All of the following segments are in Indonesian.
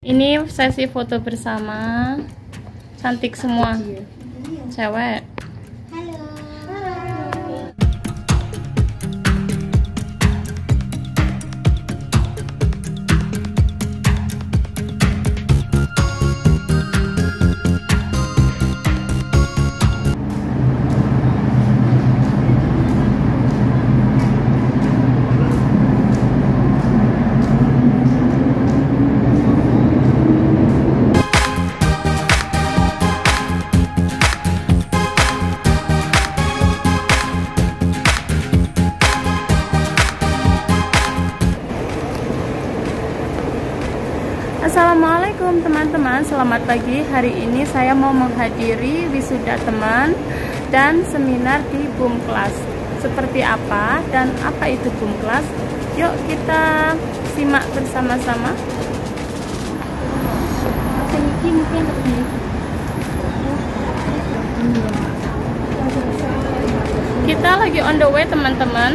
Ini sesi foto bersama, cantik semua, cewek. Assalamualaikum teman-teman, selamat pagi. Hari ini saya mau menghadiri wisuda teman dan seminar di BUM Class. Seperti apa dan apa itu BUM Class? Yuk kita simak bersama-sama. Kita lagi on the way teman-teman,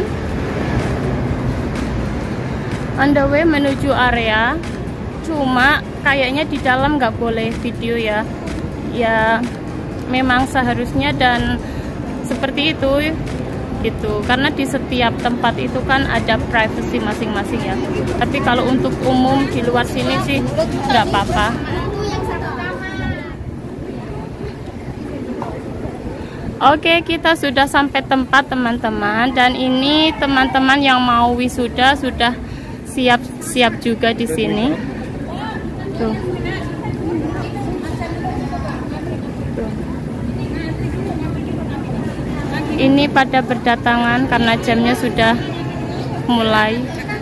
on the way menuju area. Cuma kayaknya di dalam nggak boleh video ya. Ya memang seharusnya dan seperti itu gitu. Karena di setiap tempat itu kan ada privacy masing-masing ya. Tapi kalau untuk umum di luar sini sih nggak apa-apa. Oke, kita sudah sampai tempat teman-teman. Dan ini teman-teman yang mau wisuda sudah siap-siap juga di sini. Tuh. Ini pada berdatangan karena jamnya sudah mulai.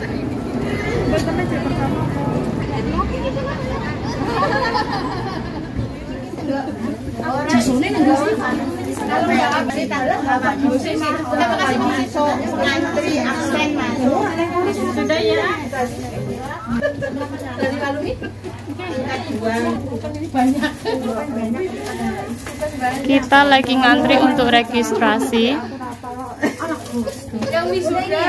Sudah ya. Kita lagi ngantri untuk registrasi. Yang wisuda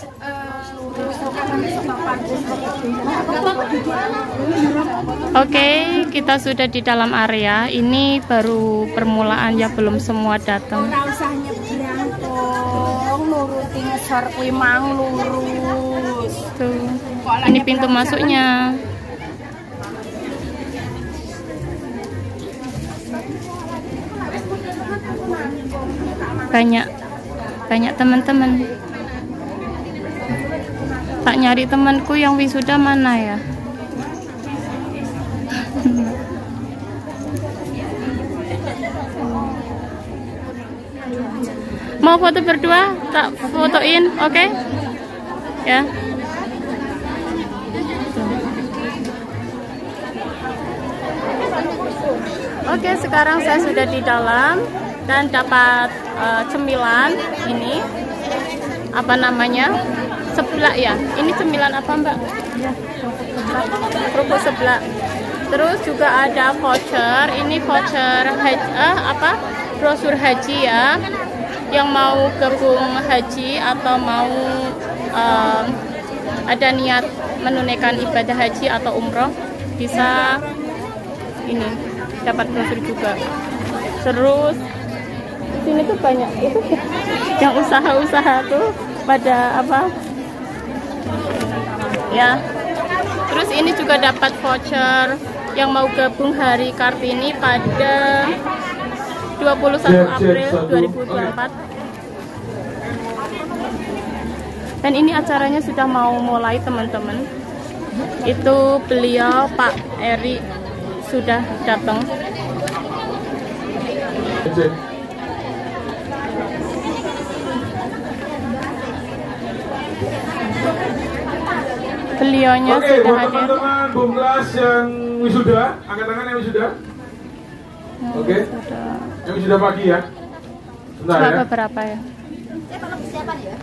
Oke, kita sudah di dalam area. Ini baru permulaan ya, belum semua datang. ora usah nyebrang tong, nuruti ngesor kuwi mang lurus. Tuh. Ini pintu masuknya. Banyak teman-teman. Tak nyari temanku yang wisuda mana ya? Mau foto berdua? Tak fotoin, oke? Ya. Oke, sekarang saya sudah di dalam dan dapat cemilan ini. Apa namanya? Seblak ya. Ini cemilan apa, Mbak? Ya, kerupuk seblak. Terus juga ada voucher. Ini voucher brosur haji ya. Yang mau gabung haji atau mau ada niat menunaikan ibadah haji atau umroh, bisa ini dapat brosur juga. Terus di sini tuh banyak itu yang usaha-usaha tuh pada apa ya. Terus ini juga dapat voucher yang mau gabung Hari Kartini pada 21 April 2024. Dan ini acaranya sudah mau mulai teman-teman. Itu beliau Pak Eri sudah datang. Beliaunya sudah buat hadir. teman-teman BUM Class yang wisuda, angkat tangan yang wisuda. Oke. Yang wisuda pagi ya. Sebentar Cuma ya. beberapa ya. kalau persiapan ya.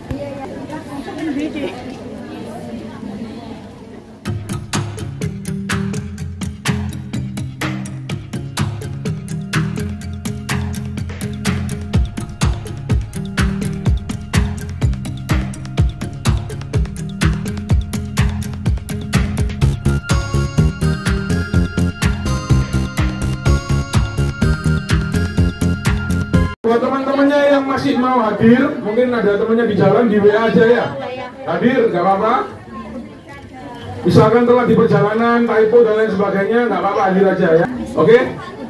masih mau hadir, mungkin ada temannya di jalan, di WA aja ya. Hadir, nggak apa-apa. Misalkan telah di perjalanan, typo dan lain sebagainya, nggak apa-apa, hadir aja ya. Oke?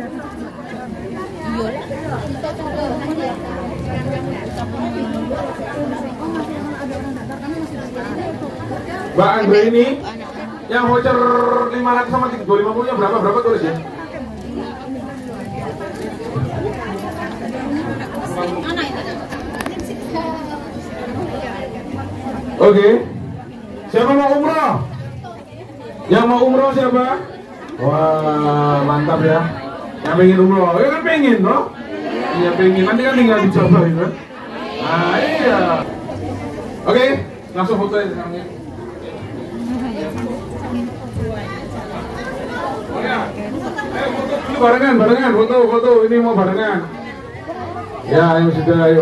Mbak Andre ini, yang voucher 500 sama 250 nya berapa tulis ya? Oke. Siapa mau umroh? Yang mau umroh siapa? Wah, mantap ya. Yang pengen umroh, ya kan pengen, no? Iya pengen, nanti kan tinggal dicoba itu. Nah iya. Oke, langsung foto ya. Ayo foto dulu barengan, foto, ini mau barengan. Ya, ayo sudah, ayo.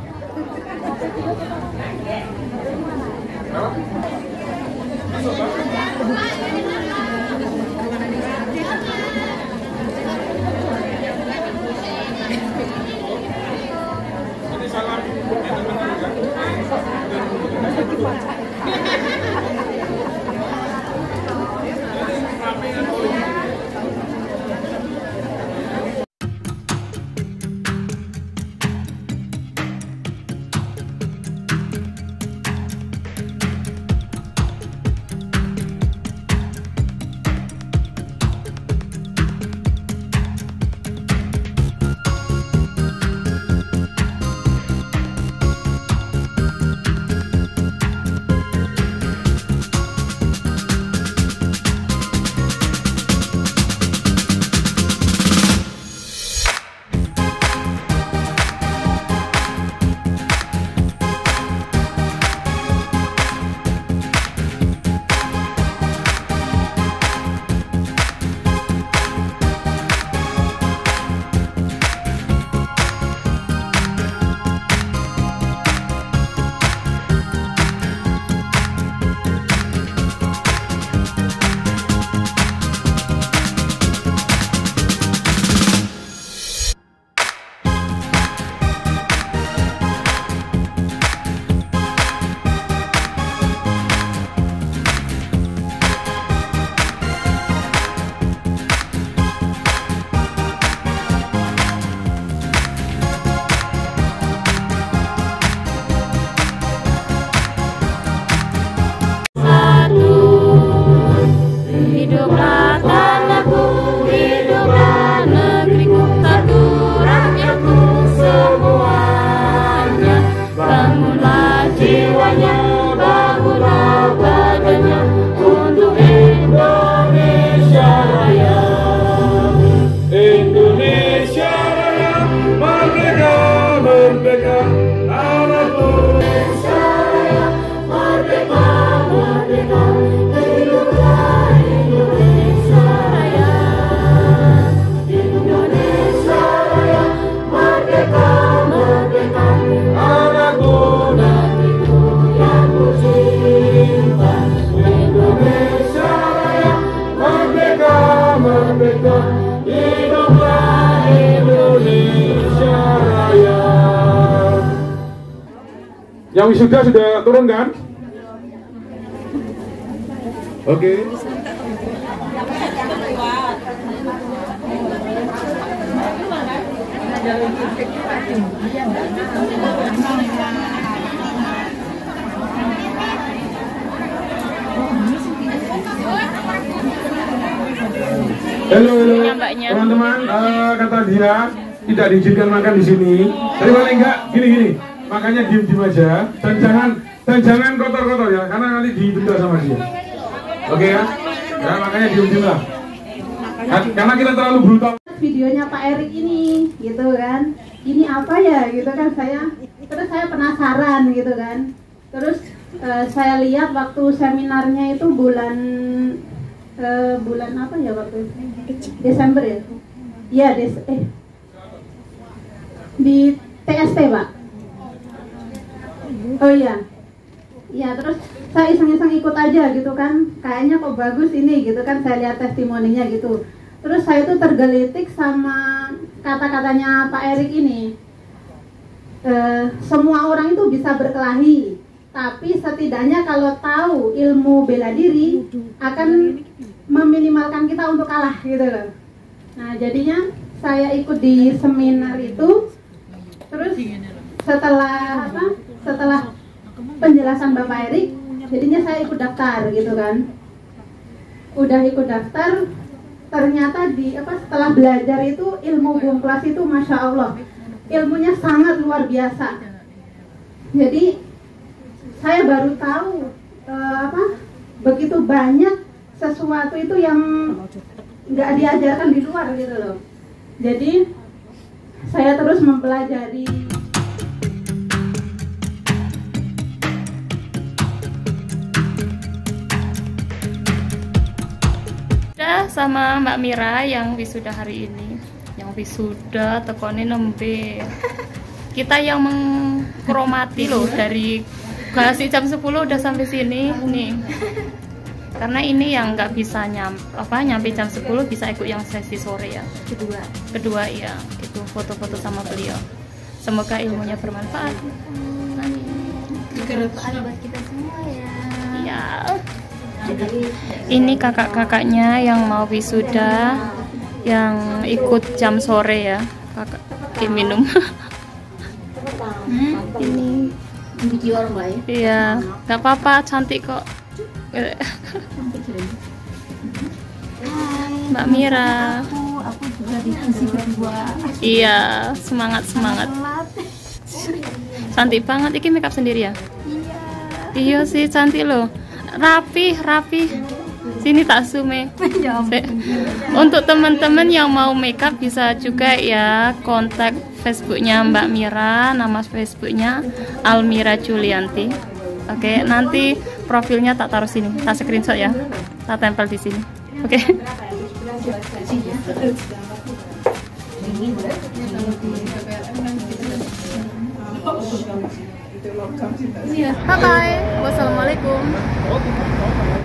Yang wisuda sudah turun kan? Oke. Halo teman-teman, kata dia tidak diizinkan makan di sini. Tapi paling enggak gini, makanya diem aja dan jangan kotor-kotor ya, karena nanti didenda sama dia. Oke ya, makanya diem lah. Karena kita terlalu brutal. Videonya Pak Erik ini, gitu kan? Ini apa ya, gitu kan terus saya penasaran gitu kan. Terus saya lihat waktu seminarnya itu bulan apa ya waktu itu? Desember ya? Iya, di TST Pak. Oh iya. Ya terus saya iseng-iseng ikut aja gitu kan. Kayaknya kok bagus ini gitu kan, saya lihat testimoninya gitu. Terus saya tuh tergelitik sama kata-katanya Pak Erik ini. semua orang itu bisa berkelahi, tapi setidaknya kalau tahu ilmu bela diri akan meminimalkan kita untuk kalah gitu loh. Nah jadinya saya ikut di seminar itu, terus setelah penjelasan Bapak Erik, jadinya saya ikut daftar gitu kan. Udah ikut daftar, ternyata setelah belajar itu ilmu Gungklas itu Masya Allah, ilmunya sangat luar biasa. Jadi saya baru tahu begitu banyak sesuatu itu yang nggak diajarkan di luar gitu loh. Jadi saya terus mempelajari. Sama Mbak Mira yang wisuda hari ini, yang wisuda tekoni nembe. Kita yang mengkromati loh, dari masih jam 10 udah sampai sini nih. Karena ini yang nggak bisa nyampe jam 10, bisa ikut yang sesi sore ya. Kedua ya, gitu, foto-foto sama beliau. Semoga ilmunya bermanfaat. Bermanfaat buat kita semua ya. Ya. Ini kakak-kakaknya yang mau wisuda, yang ikut jam sore ya. Kakak minum. Ini Jual Mbak ya? iya, nggak apa-apa, cantik kok. Mbak Mira. Aku juga diskusi berdua. Iya, semangat. Cantik banget. Iki makeup sendiri ya? Iya sih, cantik loh. Rapi. Sini tak zoom. Untuk teman-teman yang mau makeup bisa juga ya kontak Facebooknya Mbak Mira. Nama Facebooknya Almira Julianti. Oke, nanti profilnya tak taruh sini, tak screenshot ya, tak tempel di sini. Oke. Bye bye. Wassalamualaikum.